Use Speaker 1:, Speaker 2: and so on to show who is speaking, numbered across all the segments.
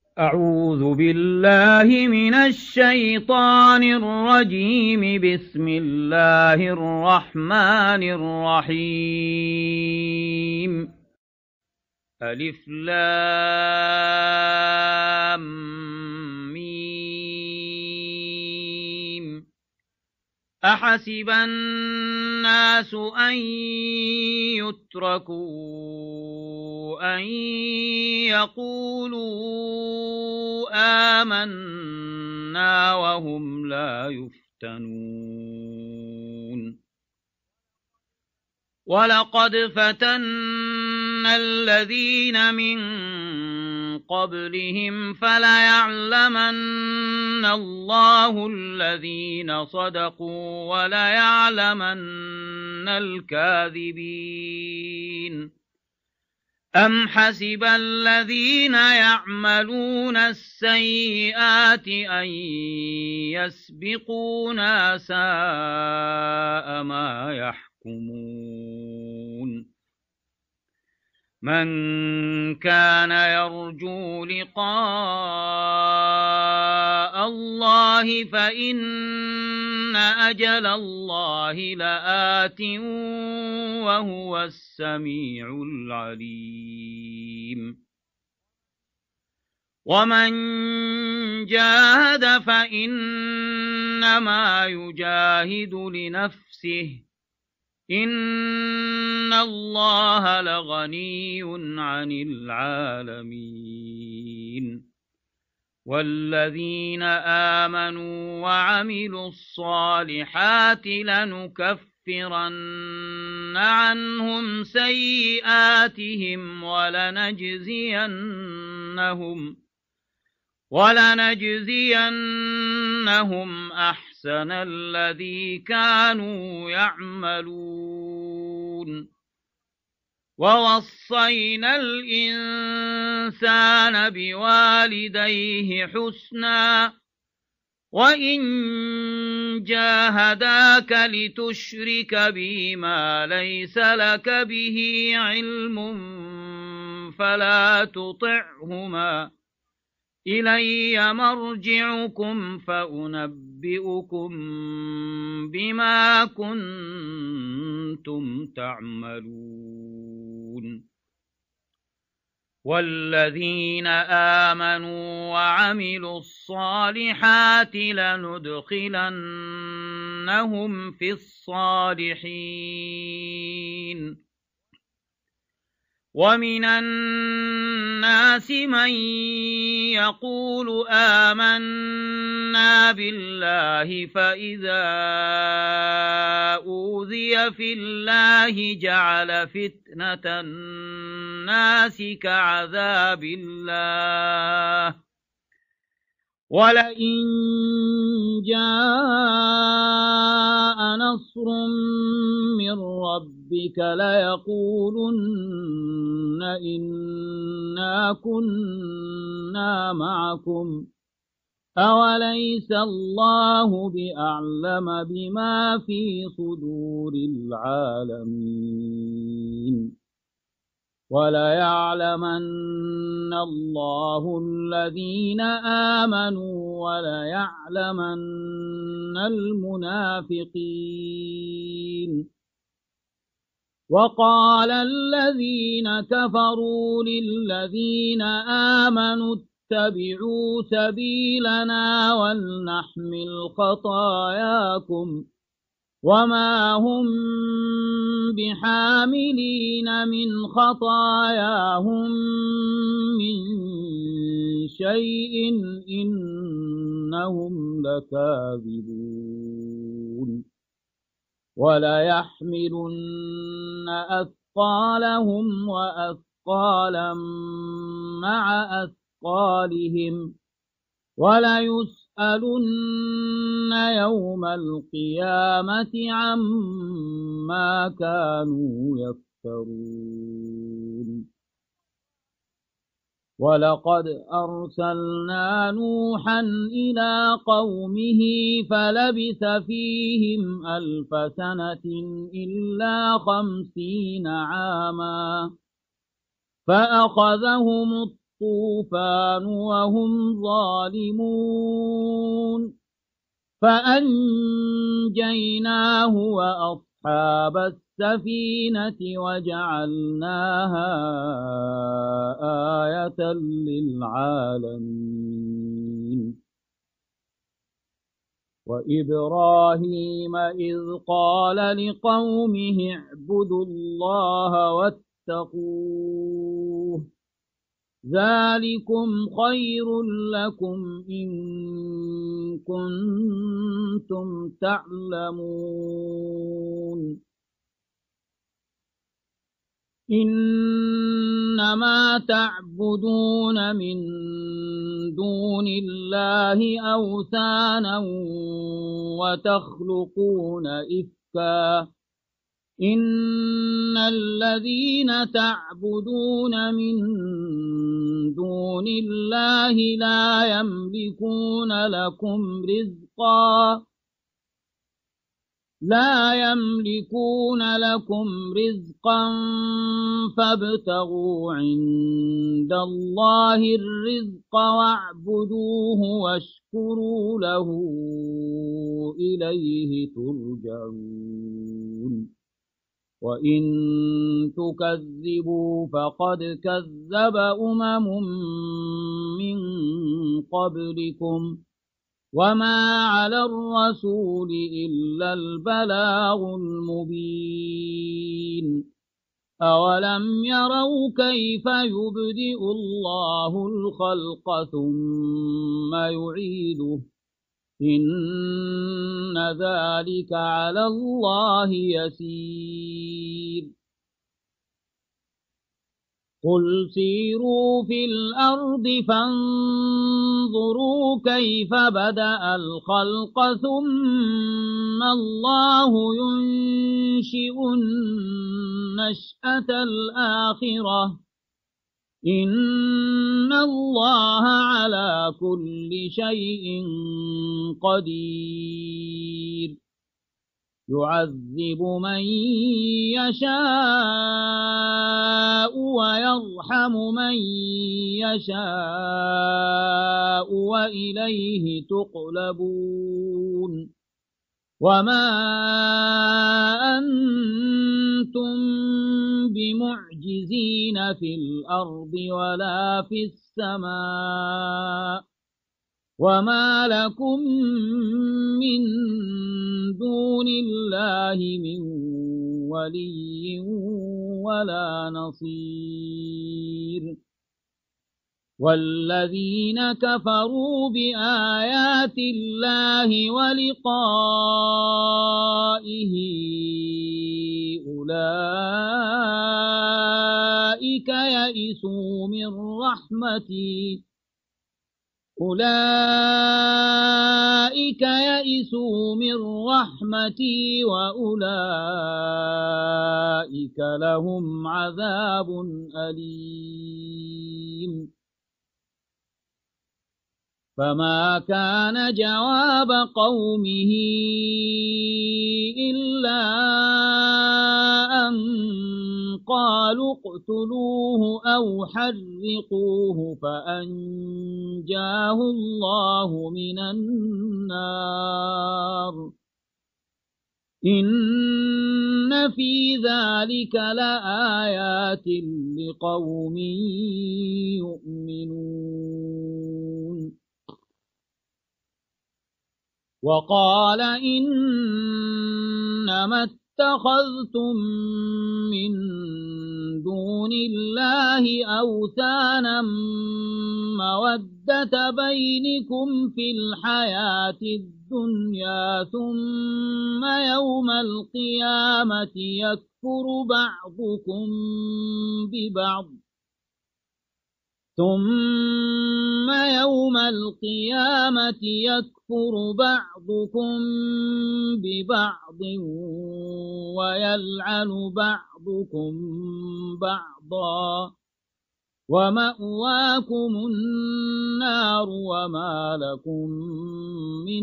Speaker 1: أعوذ بالله من الشيطان الرجيم. بسم الله الرحمن الرحيم. ألف لام ميم. أحسب الناس أن يتركوا أن يقولوا آمنا وهم لا يفتنون. ولقد فتنا الذين من قبلهم فليعلمن الله الذين صدقوا وليعلمن الكاذبين. أم حسب الذين يعملون السيئات أن يسبقونا ساء ما يحكمون. من كان يرجو لقاء الله فإن أجل الله لآت وهو السميع العليم. ومن جاهد فإنما يجاهد لنفسه إن الله لغني عن العالمين. والذين آمنوا وعملوا الصالحات لنكفرن عنهم سيئاتهم ولنجزينهم أحسن الذي كانوا يعملون. ووصينا الإنسان بوالديه حسنا وإن جاهداك لتشرك بي ما ليس لك به علم فلا تطعهما إلي مرجعكم فأنبئكم بما كنتم تعملون. والذين آمنوا وعملوا الصالحات لندخلنهم في الصالحين. ومن الناس من يقول آمنا بالله فإذا أوذي في الله جعل فتنة الناس كعذاب الله ولئن جاء نصر من ربك ليقولن إنا كنا معكم أوليس الله بأعلم بما في صدور العالمين. وليعلمن الله الذين آمنوا وليعلمن المنافقين. وقال الذين كفروا للذين آمنوا اتبعوا سبيلنا ولنحمل خطاياكم وما هم بحاملين من خطاياهم من شيء إنهم لكاذبون. وليحملن أثقالهم وأثقالا مع أثقالهم وليسألن يوم القيامة عما كانوا يفترون. ولقد أرسلنا نوحا إلى قومه فلبث فيهم 1000 سنة إلا 50 عاما فأخذهم الطوفان وهم ظالمون فأنجيناه وأصحاب السفينة وجعلناها آية للعالمين وإبراهيم إذ قال لقومه اعبدوا الله واتقوه ذلكم خير لكم إن كنتم تعلمون إنما تعبدون من دون الله أوثانا وتخلقون إفكا إن الذين تعبدون من دون الله لا يملكون لكم رزقا فابتغوا عند الله الرزق واعبدوه واشكروا له إليه ترجعون وإن تكذبوا فقد كذب من قبلكم وما على الرسول إلا البلاغ المبين أولم يروا كيف يبدئ الله الخلق ثم يعيده إن ذلك على الله يسير قل سيروا في الأرض فانظروا كيف بدأ الخلق ثم الله ينشئ النشأة الآخرة إن الله على كل شيء قدير يعذب من يشاء ويرحم من يشاء وإليه تقلبون وما أنتم بمعجزين في الأرض ولا في السماء وما لكم من دون الله من ولي ولا نصير والذين كفروا بآيات الله ولقائه أولئك يئسوا من رحمتي وأولئك لهم عذاب أليم فما كان جواب قومه إلا أن قالوا اقتلوه أو حرقوه فأنجاه الله من النار إن في ذلك لآيات لقوم يؤمنون وقال إنما اتخذتم من دون الله أوثانا مودة بينكم في الحياة الدنيا ثم يوم القيامة يكفر بعضكم ببعض ويلعن بعضكم بعضا ومأواكم النار وما لكم من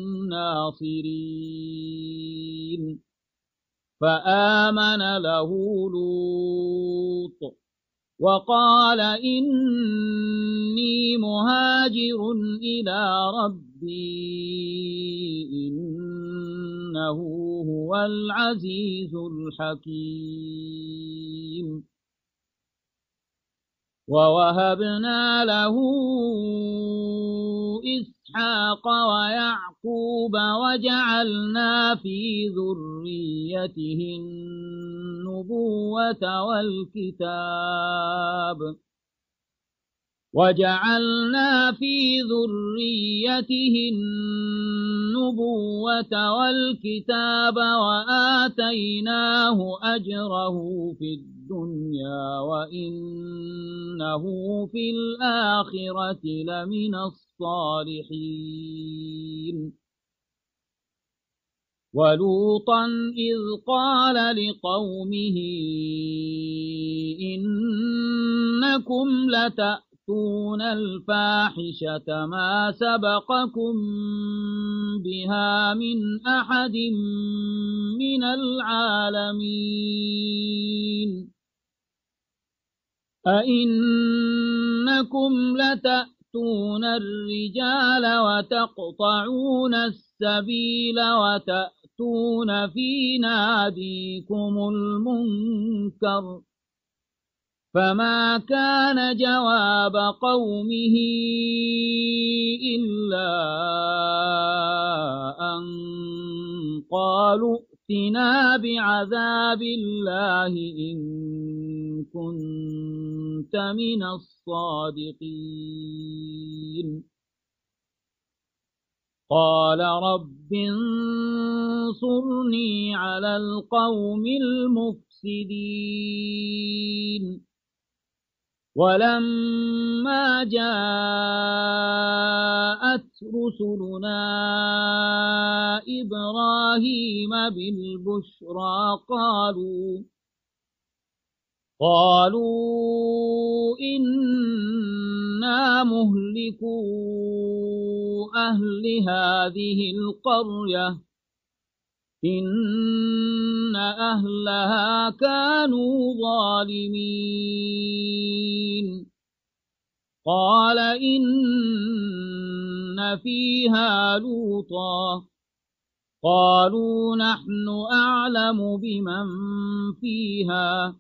Speaker 1: ناصرين. فآمن له لوط وقال إني مهاجر إلى ربي إنه هو العزيز الحكيم ووهبنا له إسحاق ويعقوب وجعلنا في ذريته النبوة والكتاب وآتيناه أجره في الدنيا وإنه في الآخرة لمن الصالحين ولوطا إذ قال لقومه إنكم لتأتون الفاحشة ما سبقكم بها من أحد من العالمين أئنكم لتأتون الرجال وتقطعون السبيل وتأتون في ناديكم المنكر فما كان جواب قومه إلا أن قالوا ائتنا بعذاب الله إن كنت من الصادقين قال رب انصرني على القوم المفسدين ولما جاءت رسلنا إبراهيم بالبشرى قالوا إنا مهلكو أهل هذه القرية إن أهلها كانوا ظالمين قال إن فيها لوطا قالوا نحن أعلم بمن فيها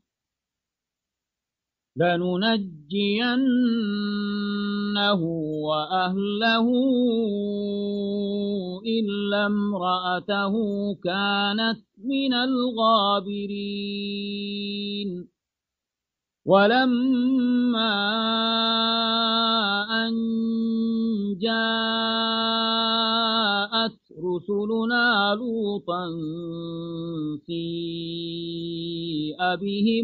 Speaker 1: لننجينه وأهله إلا امرأته كانت من الغابرين ولما أن جاءت رسلنا لوطا سيء بهم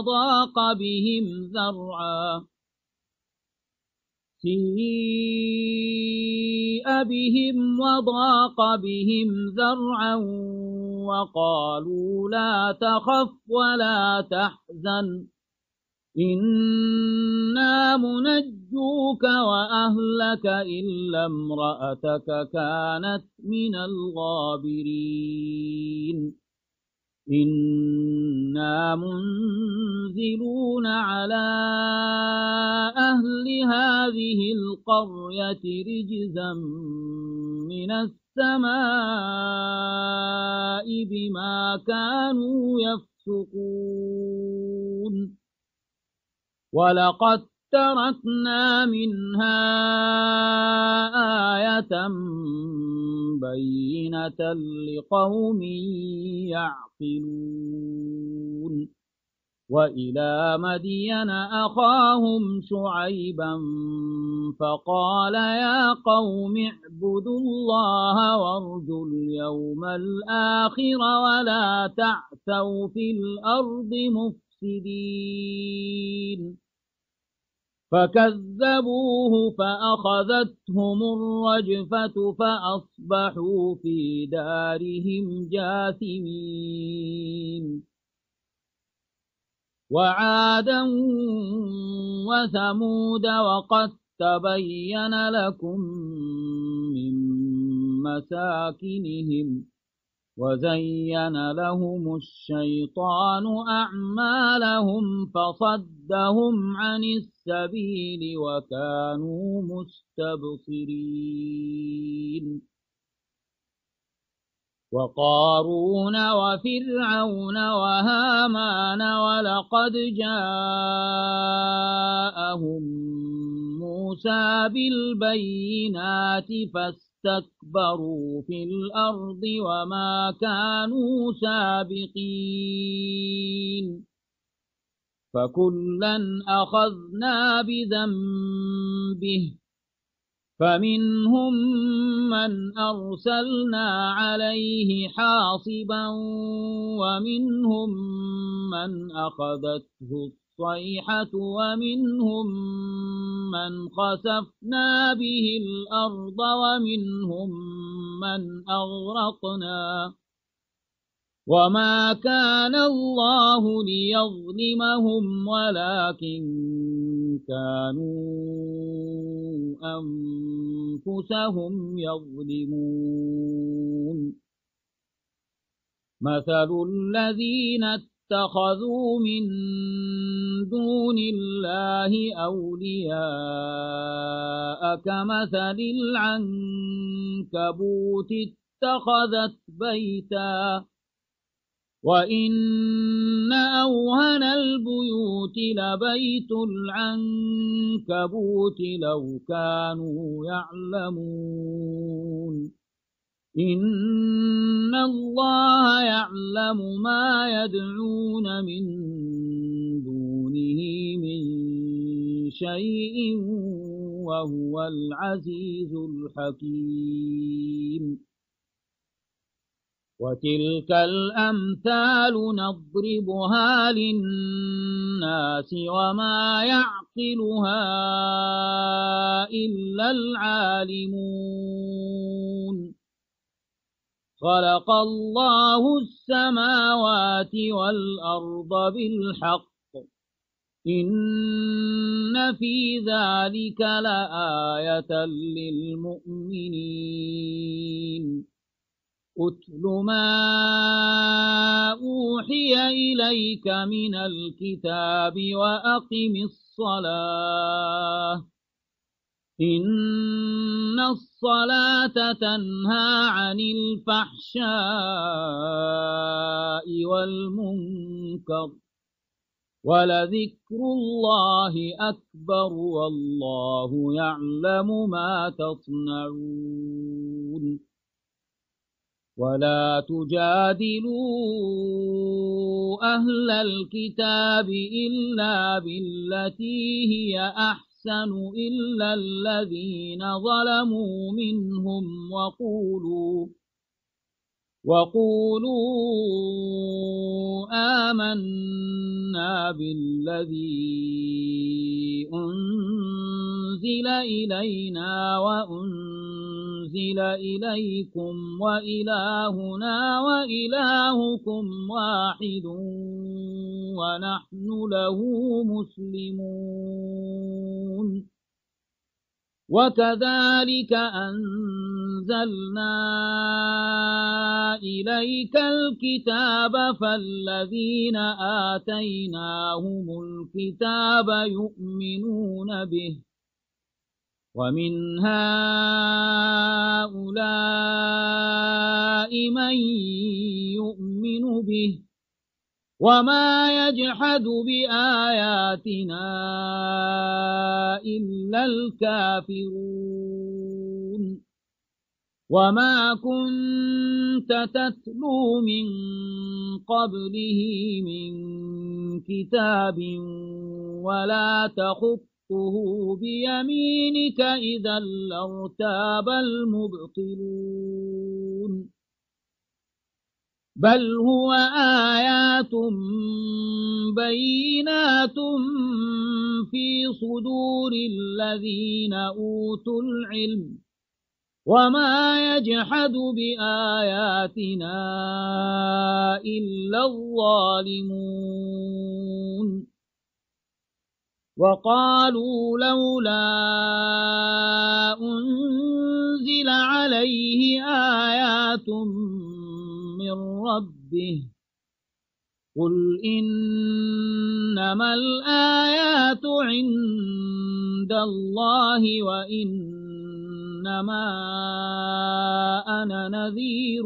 Speaker 1: وضاق بهم ذرعا وقالوا لا تخف ولا تحزن إنا منجوك وأهلك إلا امرأتك كانت من الغابرين إنا منزلون على أهل هذه القرية رجزا من السماء بما كانوا يفسقون ولقد تركنا منها آية بينة لقوم يعقلون وإلى مدين أخاهم شعيبا فقال يا قوم اعبدوا الله وارجوا اليوم الآخر ولا تعثوا في الأرض مفسدين فكذبوه فأخذتهم الرجفة فأصبحوا في دارهم جاثمين وعادا وثمود وقد تبين لكم من مساكنهم وزين لهم الشيطان أعمالهم فصدهم عن السبيل وكانوا مستبصرين وقارون وفرعون وهامان ولقد جاءهم موسى بالبينات فاستكبروا في الأرض وما كانوا سابقين فكلا أخذنا بذنبه فمنهم من أرسلنا عليه حاصبا ومنهم من أخذته الصيحة ومنهم من خسفنا به الأرض ومنهم من أغرقنا وما كان الله ليظلمهم ولكن كانوا أنفسهم يظلمون مثل الذين اتخذوا من دون الله أولياء كمثل العنكبوت اتخذت بيتا وإن أوهن البيوت لبيت العنكبوت لو كانوا يعلمون إن الله يعلم ما يدعون من دونه من شيء وهو العزيز الحكيم وتلك الأمثال نضربها للناس وما يعقلها إلا العالمون خلق الله السماوات والأرض بالحق إن في ذلك لآية للمؤمنين أتل ما أوحي إليك من الكتاب وأقم الصلاة إن الصلاة تنهى عن الفحشاء والمنكر ولذكر الله أكبر والله يعلم ما تصنعون ولا تجادلوا أهل الكتاب إلا بالتي هي أحسن إلا الذين ظلموا منهم وقولوا آمنا بالذي أنزل إلينا وأنزل إليكم وإلهنا وإلهكم واحد ونحن له مسلمون وكذلك أنزلنا إليك الكتاب فالذين آتيناهم الكتاب يؤمنون به ومن هؤلاء من يؤمن به وما يجحد بآياتنا إلا الكافرون وما كنت تتلو من قبله من كتاب ولا تخطه بيمينك إذا لارتاب المبطلون بل هو آيات بينات في صدور الذين أوتوا العلم وما يجحد بآياتنا إلا الظالمون وقالوا لولا أنزل عليه آيات من ربه قل إنما الآيات عند الله وإنما أنا نذير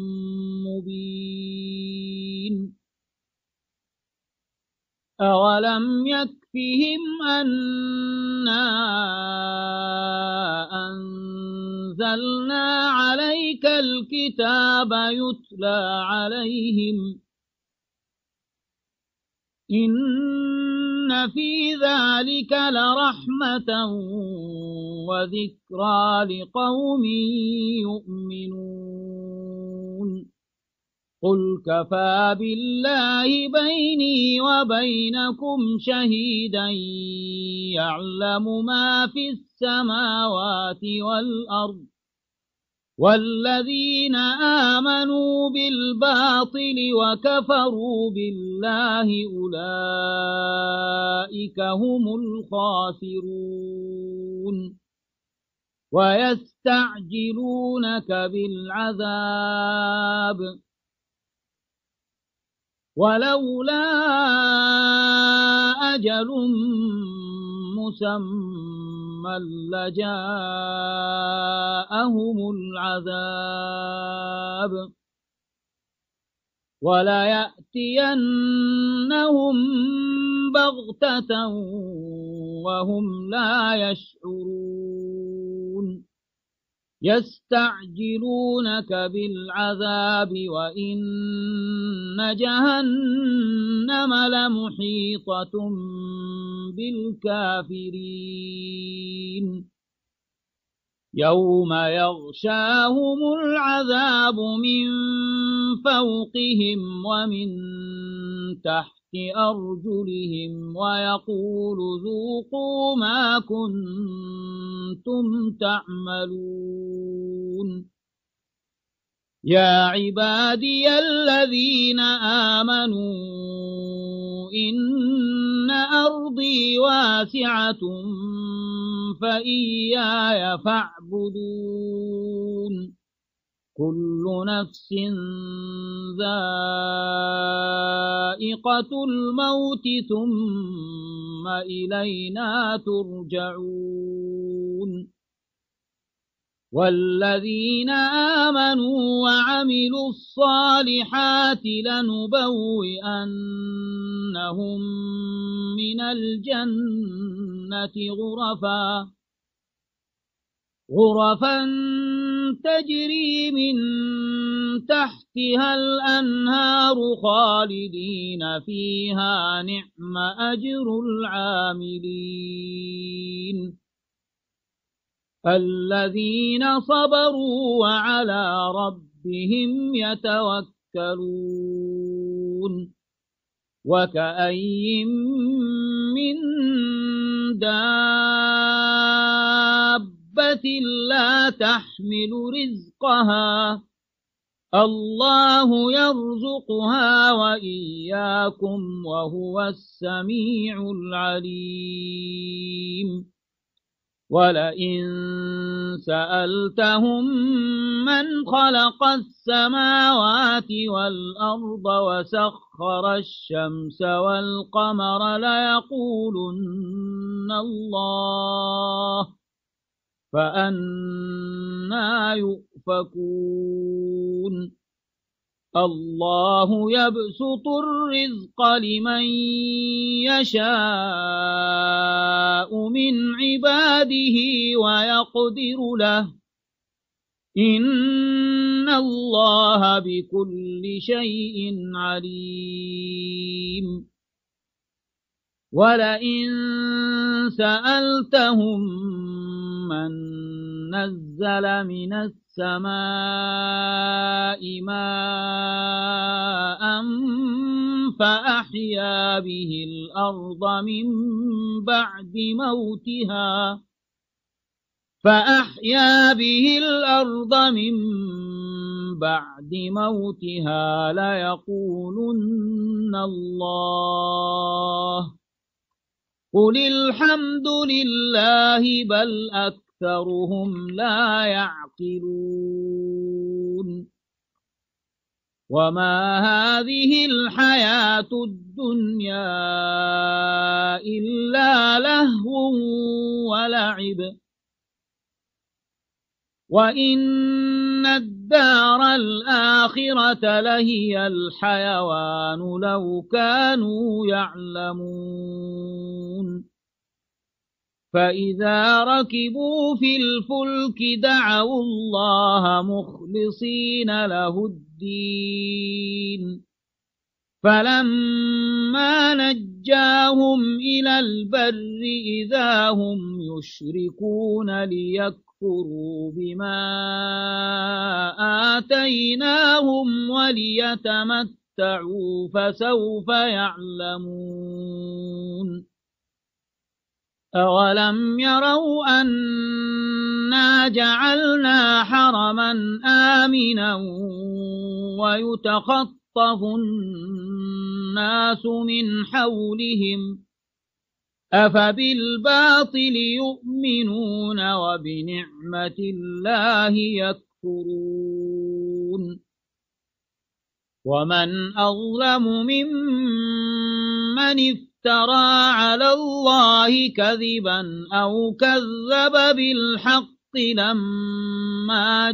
Speaker 1: مبين أولم يكفهم أنا أنزلنا عليك الكتاب يتلى عليهم إن في ذلك لرحمة وذكرى لقوم يؤمنون قل كفى بالله بيني وبينكم شهيدا يعلم ما في السماوات والأرض والذين آمنوا بالباطل وكفروا بالله أولئك هم الخاسرون ويستعجلونك بالعذاب ولولا أجل مسمى لجاءهم العذاب وليأتينهم بغتة وهم لا يشعرون يستعجلونك بالعذاب وإن جهنم لمحيطة بالكافرين يوم يغشاهم العذاب من فوقهم ومن تحت أرجلهم ويقول ذوقوا ما كنتم تعملون يا عبادي الذين آمنوا إن أرضي واسعة فإياي فاعبدون كل نفس ذائقة الموت ثم إلينا ترجعون والذين آمنوا وعملوا الصالحات لنبوئنهم من الجنة غرفا تجري من تحتها الأنهار خالدين فيها نعم أجر العاملين الذين صبروا وعلى ربهم يتوكلون وكأي من دابة لا تحمل رزقها الله يرزقها وإياكم وهو السميع العليم ولئن سألتهم من خلق السماوات والأرض وسخر الشمس والقمر ليقولن الله فأنى يؤفكون الله يبسط الرزق لمن يشاء من عباده ويقدر له إن الله بكل شيء عليم ولئن سألتهم من نزل من السماء ماء فأحيا به الأرض من بعد موتها ليقولن الله قل الحمد لله بل أكثرهم لا يعقلون وما هذه الحياة الدنيا إلا لهو ولعب وإن الدار الآخرة لهي الحيوان لو كانوا يعلمون فإذا ركبوا في الفلك دعوا الله مخلصين له الدين فلما نجاهم إلى البر إذا هم يشركون ليكفروا بما آتيناهم وليتمتعوا فسوف يعلمون أولم يروا أنا جعلنا حرما آمنا ويتخطف الناس من حولهم أفبالباطل يؤمنون وبنعمة الله يكفرون ومن أظلم ممن افترى على الله كذبا أو كذب بالحق لما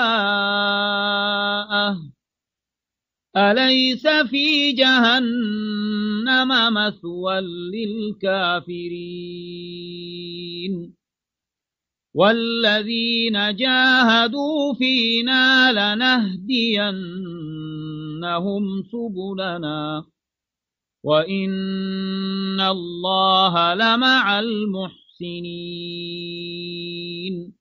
Speaker 1: جاءه أليس في جهنم مثوى للكافرين والذين جاهدوا فينا لنهدينهم سبلنا وإن الله لمع المحسنين